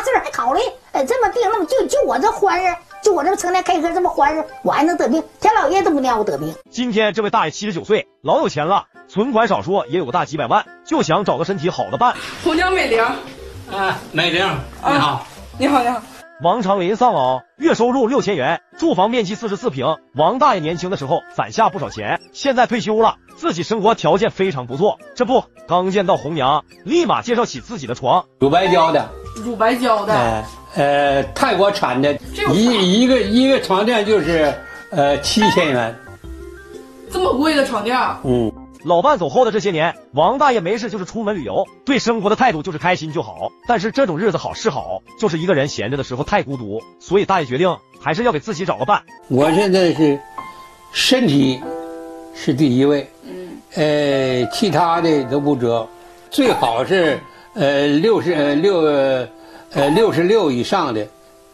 岁还考虑，这么病，那么就我这欢实，就我这成天开科这么欢实，我还能得病？天老爷都不让我得病。 今天这位大爷79岁，老有钱了，存款少说也有个大几百万，就想找个身体好的伴。 红娘美玲， 美玲，你好， 你好，你好。 王长林丧偶，月收入6000元，住房面积44平。王大爷年轻的时候攒下不少钱，现在退休了，自己生活条件非常不错。这不，刚见到红娘，立马介绍起自己的床， 乳白胶的， 乳白胶的， 泰国产的，一个床垫就是7000元， 这么贵的床垫？ 老伴走后的这些年，王大爷没事就是出门旅游，对生活的态度就是开心就好。但是这种日子好是好，就是一个人闲着的时候太孤独，所以大爷决定还是要给自己找个伴。 我现在是身体是第一位，其他的都不折，最好是66以上的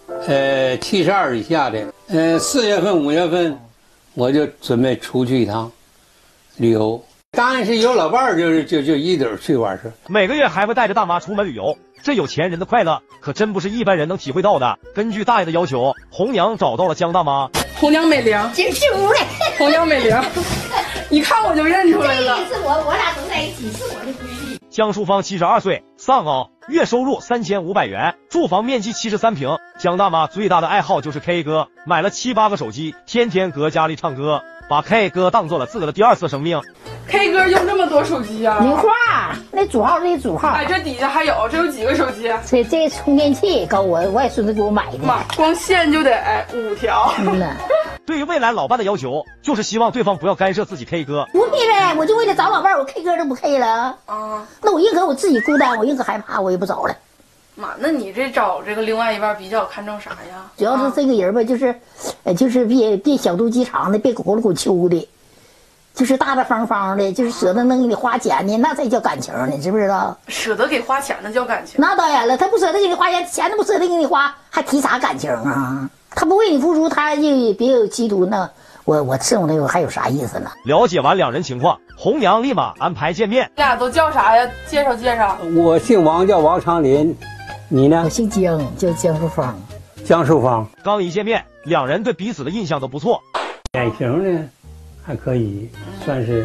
，72以下的。4月份5月份我就准备出去一趟旅游。当然是有老伴儿，就一堆去玩去。 每个月还会带着大妈出门旅游，这有钱人的快乐可真不是一般人能体会到的。根据大爷的要求，红娘找到了江大妈。 红娘美玲， 进屋来。 红娘美玲，一看我就认出来了。 这是我俩走在一起，是我的闺蜜。 江淑芳72岁，丧偶，月收入3500元，住房面积73平。江大妈最大的爱好就是 K 歌，买了7、8个手机，天天搁家里唱歌，把 K 歌当做了自个的第二次生命。 K 歌用这么多手机啊？ 名画，那主号这主号。 哎，这底下还有，这有几个手机？ 这充电器高我也孙子给我买的。 妈，光线就得5条。 对于未来老伴的要求，就是希望对方不要干涉自己 K 歌。 不必呗，我就为了找老伴，我 K 歌都不 K 了啊。那我宁可我自己孤单，我宁可害怕，我也不找了。 妈，那你这找这个另外一半比较看重啥呀？ 主要是这个人吧，就是别小肚鸡肠的，别狗了狗秋的。就是大大方方的，就是舍得能给你花钱的，那才叫感情呢，知不知道？ 舍得给花钱的叫感情？ 那当然了，他不舍得给你花钱，钱都不舍得给你花，还提啥感情啊？他不为你付出，他就别有企图，那我伺候他有还有啥意思呢？ 了解完两人情况，红娘立马安排见面。 你俩都叫啥呀？介绍介绍。 我姓王，叫王长林，你呢？ 我姓江，叫江淑芳。 江淑芳。 刚一见面，两人对彼此的印象都不错。 脸型呢？还可以，算是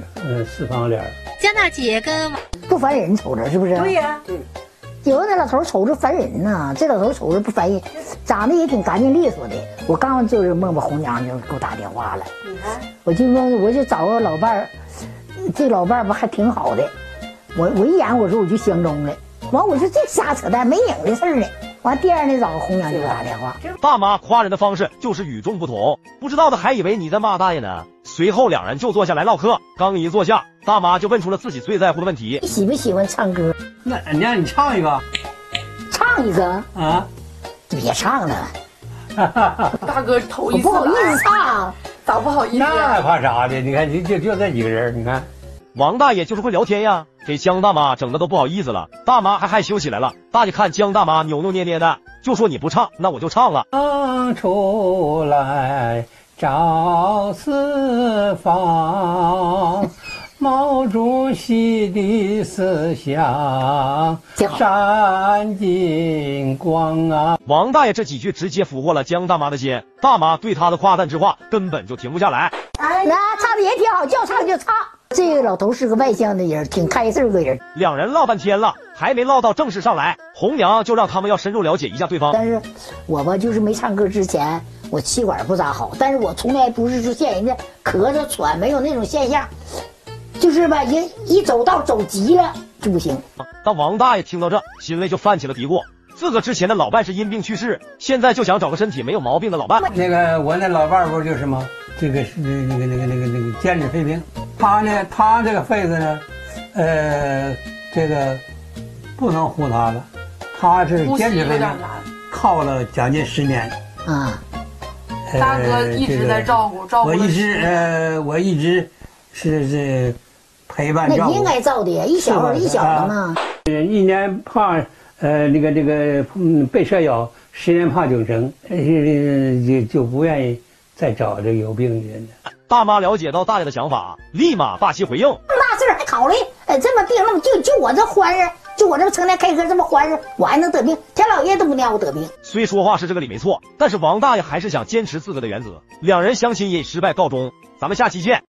4方脸。 江大姐跟不烦人，瞅着是不是？ 对呀， 有的那老头瞅着烦人呐，这老头瞅着不烦人，长得也挺干净利索的。我刚就是梦梦红娘就给我打电话了，你看，我就找个老伴儿，这老伴儿不还挺好的，我一眼我说我就相中了，完我说这瞎扯淡没影的事儿呢。完第二天找个红娘就给我打电话。 大妈夸人的方式就是与众不同，不知道的还以为你在骂大爷呢。随后两人就坐下来唠嗑，刚一坐下，大妈就问出了自己最在乎的问题： 你喜不喜欢唱歌？ 那让你唱一个， 唱一个啊？ 别唱了， 大哥头一次， 我不好意思唱， 咋不好意思？ 那怕啥的？你看，就这几个人，你看。 王大爷就是会聊天呀，给江大妈整的都不好意思了，大妈还害羞起来了。大爷看江大妈扭扭捏捏的，就说你不唱，那我就唱了。 出来照四方，毛主席的思想闪金光啊！ 王大爷这几句直接俘获了江大妈的心，大妈对他的夸赞之话根本就停不下来。 那唱的也挺好，叫唱就唱。这个老头是个外向的人，挺开事个人。 两人唠半天了，还没唠到正事上来，红娘就让他们要深入了解一下对方。 但是我吧，就是没唱歌之前，我气管不咋好，但是我从来不是出现人家咳嗽喘，没有那种现象，就是吧，一走道走急了就不行。 当王大爷听到这，心里就泛起了嘀咕。自个之前的老伴是因病去世，现在就想找个身体没有毛病的老伴。 那个我那老伴不就是吗？这个是那个兼职肺病，他这个肺子呢，这个不能护他了，他是兼职肺病，靠了将近10年啊。 大哥一直在照顾。 我一直是这陪伴照顾。 那应该照的呀，一小的嘛。 1年怕被蛇咬，10年怕9成，就不愿意再找这个有病的人。 大妈了解到大爷的想法，立马霸气回应： 那事儿还考虑，这么病，那么就我这欢实， 就我这成天 K 歌这么欢实，我还能得病？天老爷都不让我得病。 虽说话是这个理没错，但是王大爷还是想坚持自个的原则，两人相亲以失败告终。咱们下期见。